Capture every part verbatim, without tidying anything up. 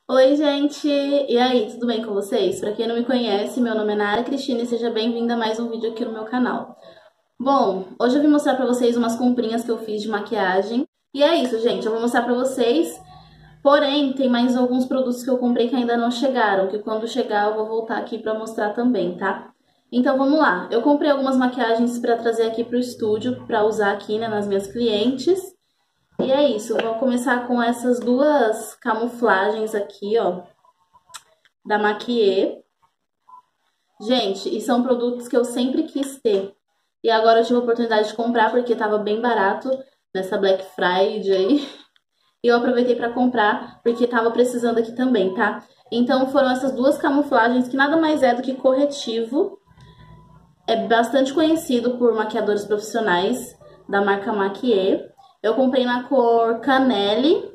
Oi, gente! E aí, tudo bem com vocês? Pra quem não me conhece, meu nome é Nara Cristina e seja bem-vinda a mais um vídeo aqui no meu canal. Bom, hoje eu vim mostrar pra vocês umas comprinhas que eu fiz de maquiagem. E é isso, gente, eu vou mostrar pra vocês. Porém, tem mais alguns produtos que eu comprei que ainda não chegaram, que quando chegar eu vou voltar aqui pra mostrar também, tá? Então vamos lá, eu comprei algumas maquiagens pra trazer aqui pro estúdio, pra usar aqui, né, nas minhas clientes. E é isso, vou começar com essas duas camuflagens aqui, ó, da Maquiê. Gente, e são produtos que eu sempre quis ter. E agora eu tive a oportunidade de comprar porque tava bem barato nessa Black Friday. E eu aproveitei pra comprar porque tava precisando aqui também, tá? Então foram essas duas camuflagens que nada mais é do que corretivo. É bastante conhecido por maquiadores profissionais da marca Maquiê. Eu comprei na cor Canelle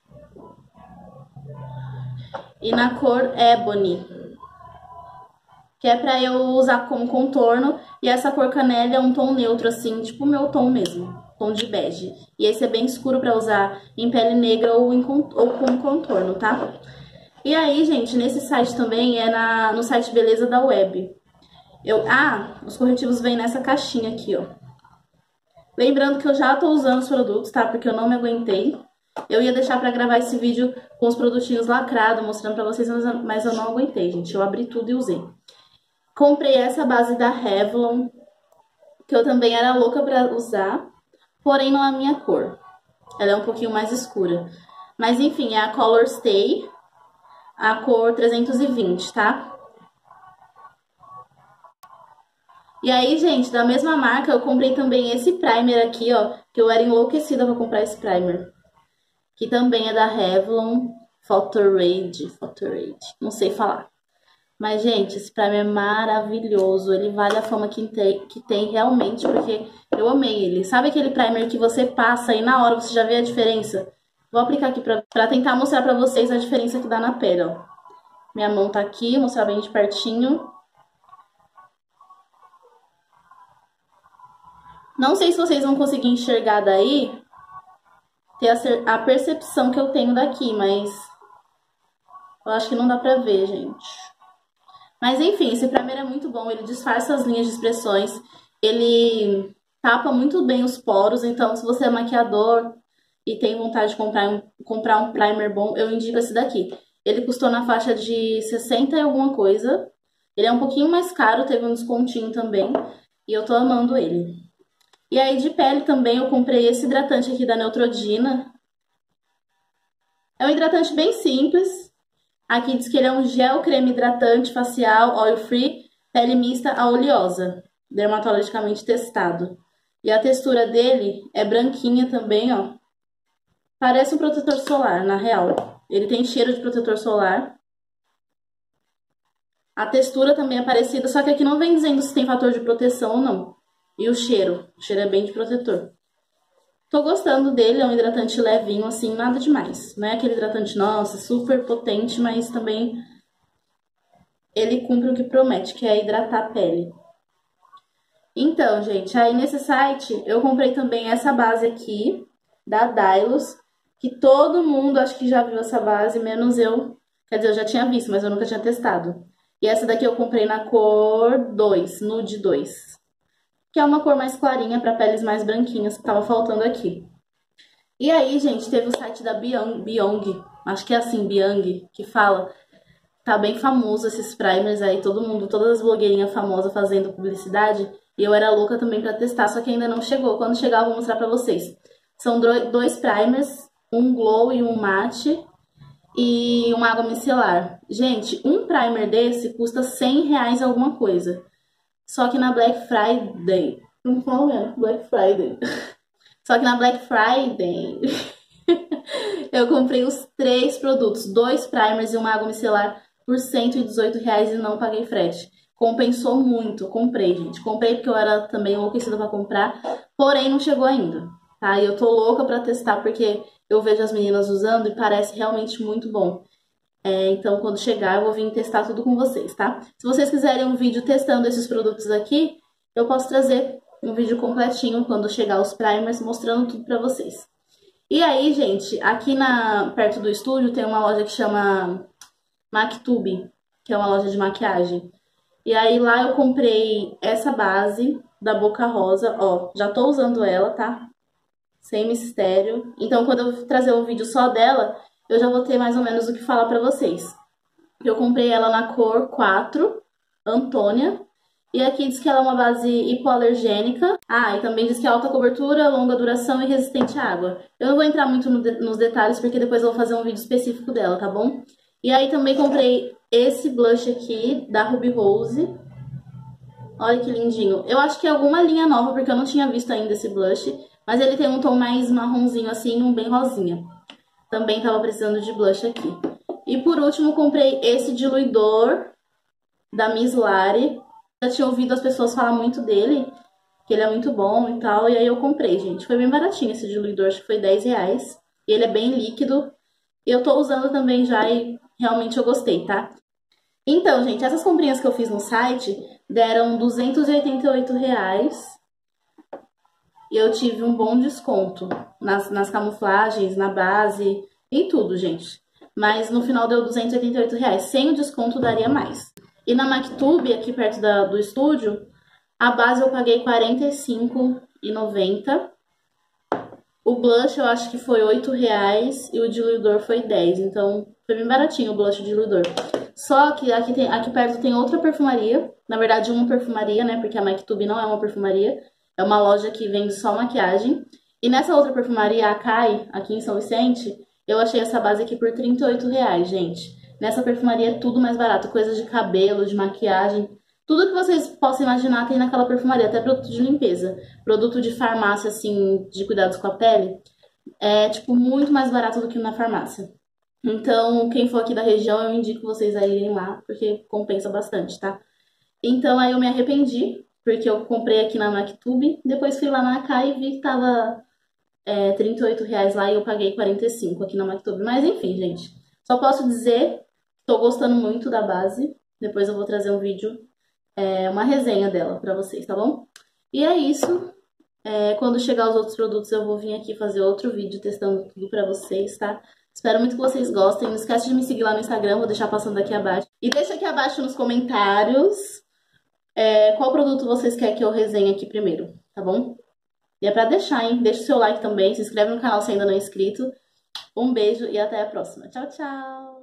e na cor Ebony, que é pra eu usar como contorno. E essa cor Canelle é um tom neutro, assim, tipo o meu tom mesmo, tom de bege. E esse é bem escuro pra usar em pele negra ou, em, ou com contorno, tá? E aí, gente, nesse site também é na, no site Beleza da Web. Eu, ah, os corretivos vêm nessa caixinha aqui, ó. Lembrando que eu já tô usando os produtos, tá? Porque eu não me aguentei. Eu ia deixar pra gravar esse vídeo com os produtinhos lacrados, mostrando pra vocês, mas eu não aguentei, gente. Eu abri tudo e usei. Comprei essa base da Revlon, que eu também era louca pra usar, porém não é a minha cor. Ela é um pouquinho mais escura. Mas enfim, é a Color Stay, a cor trezentos e vinte, tá? E aí, gente, da mesma marca, eu comprei também esse primer aqui, ó, que eu era enlouquecida pra comprar esse primer. Que também é da Revlon, Photorade, Photorade, não sei falar. Mas, gente, esse primer é maravilhoso, ele vale a fama que tem, que tem realmente, porque eu amei ele. Sabe aquele primer que você passa e na hora você já vê a diferença? Vou aplicar aqui pra, pra tentar mostrar pra vocês a diferença que dá na pele, ó. Minha mão tá aqui, vou mostrar bem de pertinho. Não sei se vocês vão conseguir enxergar daí, ter a, a percepção que eu tenho daqui, mas eu acho que não dá pra ver, gente. Mas enfim, esse primer é muito bom, ele disfarça as linhas de expressões, ele tapa muito bem os poros, então se você é maquiador e tem vontade de comprar um, comprar um primer bom, eu indico esse daqui. Ele custou na faixa de sessenta e alguma coisa, ele é um pouquinho mais caro, teve um descontinho também, e eu tô amando ele. E aí de pele também eu comprei esse hidratante aqui da Neutrogena. É um hidratante bem simples. Aqui diz que ele é um gel creme hidratante facial, oil free, pele mista a oleosa, dermatologicamente testado. E a textura dele é branquinha também, ó. Parece um protetor solar, na real. Ele tem cheiro de protetor solar. A textura também é parecida, só que aqui não vem dizendo se tem fator de proteção ou não. E o cheiro, o cheiro é bem de protetor. Tô gostando dele, é um hidratante levinho, assim, nada demais. Não é aquele hidratante, nossa, super potente, mas também ele cumpre o que promete, que é hidratar a pele. Então, gente, aí nesse site eu comprei também essa base aqui, da Dylos, que todo mundo acho que já viu essa base, menos eu. Quer dizer, eu já tinha visto, mas eu nunca tinha testado. E essa daqui eu comprei na cor dois, Nude dois. Que é uma cor mais clarinha para peles mais branquinhas, que tava faltando aqui. E aí, gente, teve o site da Byung, Byung, acho que é assim, Byung, que fala, tá bem famoso esses primers aí, todo mundo, todas as blogueirinhas famosas fazendo publicidade, e eu era louca também pra testar, só que ainda não chegou. Quando chegar eu vou mostrar pra vocês. São dois primers, um glow e um matte, e uma água micelar. Gente, um primer desse custa cem reais alguma coisa. Só que na Black Friday, não falo mesmo, Black Friday. Só que na Black Friday eu comprei os três produtos, dois primers e uma água micelar por cento e dezoito reais e não paguei frete. Compensou muito, comprei, gente. Comprei porque eu era também enlouquecida pra comprar, porém não chegou ainda, tá? E eu tô louca pra testar porque eu vejo as meninas usando e parece realmente muito bom. É, então, quando chegar, eu vou vir testar tudo com vocês, tá? Se vocês quiserem um vídeo testando esses produtos aqui, eu posso trazer um vídeo completinho quando chegar os primers, mostrando tudo pra vocês. E aí, gente, aqui na, perto do estúdio tem uma loja que chama Mactube, que é uma loja de maquiagem. E aí lá eu comprei essa base da Boca Rosa, ó, já tô usando ela, tá? Sem mistério. Então quando eu trazer um vídeo só dela, eu já vou ter mais ou menos o que falar pra vocês. Eu comprei ela na cor quatro, Antônia. E aqui diz que ela é uma base hipoalergênica. Ah, e também diz que é alta cobertura, longa duração e resistente à água. Eu não vou entrar muito no de nos detalhes, porque depois eu vou fazer um vídeo específico dela, tá bom? E aí também comprei esse blush aqui, da Ruby Rose. Olha que lindinho. Eu acho que é alguma linha nova, porque eu não tinha visto ainda esse blush. Mas ele tem um tom mais marronzinho assim, um bem rosinha. Também tava precisando de blush aqui. E por último, comprei esse diluidor da Miss Lari. Já tinha ouvido as pessoas falar muito dele, que ele é muito bom e tal. E aí eu comprei, gente. Foi bem baratinho esse diluidor, acho que foi dez reais. E ele é bem líquido. E eu tô usando também já e realmente eu gostei, tá? Então, gente, essas comprinhas que eu fiz no site deram duzentos e oitenta e oito reais. E eu tive um bom desconto nas, nas camuflagens, na base, em tudo, gente. Mas no final deu duzentos e oitenta e oito reais. Sem o desconto daria mais. E na Mactube, aqui perto da, do estúdio, a base eu paguei quarenta e cinco reais e noventa centavos. O blush eu acho que foi oito reais e o diluidor foi dez. Então foi bem baratinho o blush e o diluidor. Só que aqui, tem, aqui perto tem outra perfumaria. Na verdade, uma perfumaria, né? Porque a Mactube não é uma perfumaria. É uma loja que vende só maquiagem. E nessa outra perfumaria, a Kai, aqui em São Vicente, eu achei essa base aqui por trinta e oito reais, gente. Nessa perfumaria é tudo mais barato. Coisas de cabelo, de maquiagem. Tudo que vocês possam imaginar tem naquela perfumaria. Até produto de limpeza. Produto de farmácia, assim, de cuidados com a pele. É, tipo, muito mais barato do que na farmácia. Então, quem for aqui da região, eu indico vocês a irem lá, porque compensa bastante, tá? Então, aí eu me arrependi, porque eu comprei aqui na Mactube, depois fui lá na Kai e vi que tava é, trinta e oito reais lá e eu paguei quarenta e cinco aqui na Mactube. Mas enfim, gente, só posso dizer que tô gostando muito da base. Depois eu vou trazer um vídeo, é, uma resenha dela pra vocês, tá bom? E é isso. É, quando chegar os outros produtos eu vou vir aqui fazer outro vídeo testando tudo pra vocês, tá? Espero muito que vocês gostem. Não esquece de me seguir lá no Instagram, vou deixar passando aqui abaixo. E deixa aqui abaixo nos comentários é, qual produto vocês querem que eu resenhe aqui primeiro, tá bom? E é pra deixar, hein? Deixa o seu like também, se inscreve no canal se ainda não é inscrito. Um beijo e até a próxima. Tchau, tchau!